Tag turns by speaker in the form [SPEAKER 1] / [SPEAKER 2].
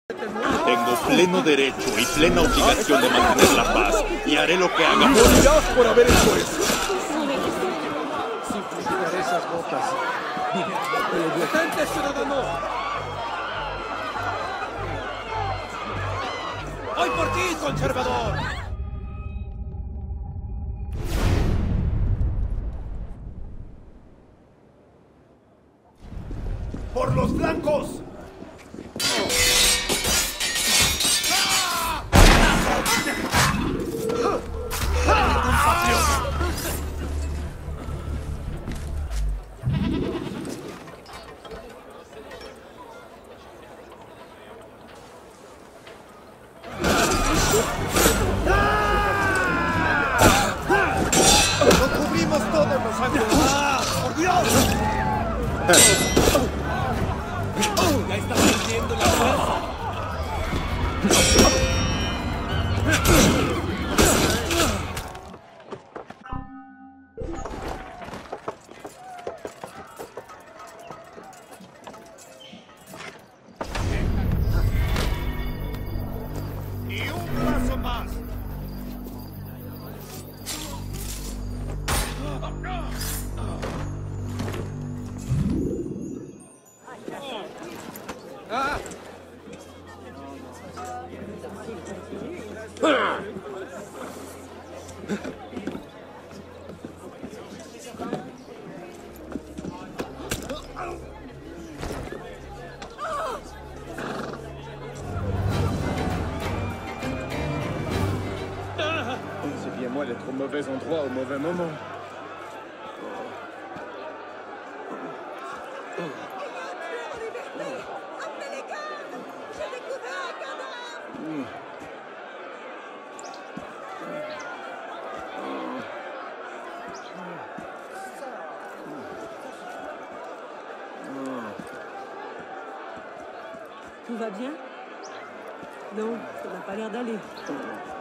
[SPEAKER 1] Tengo pleno derecho y plena obligación de mantener la paz, y haré lo que haga.
[SPEAKER 2] ¡Morirás por haber hecho eso!
[SPEAKER 3] Simplificaré esas botas.
[SPEAKER 2] ¡Detente, ciudadano! ¡Voy por ti, conservador! ¡Por los flancos! ¡Lo cubrimos todos los ángulos! ¡Por Dios! ¡Ya está perdiendo la fuerza! ¡Y un paso más!
[SPEAKER 3] C'est bien moi d'être au mauvais endroit au mauvais moment.
[SPEAKER 4] Tout va bien? Non, ça n'a pas l'air d'aller.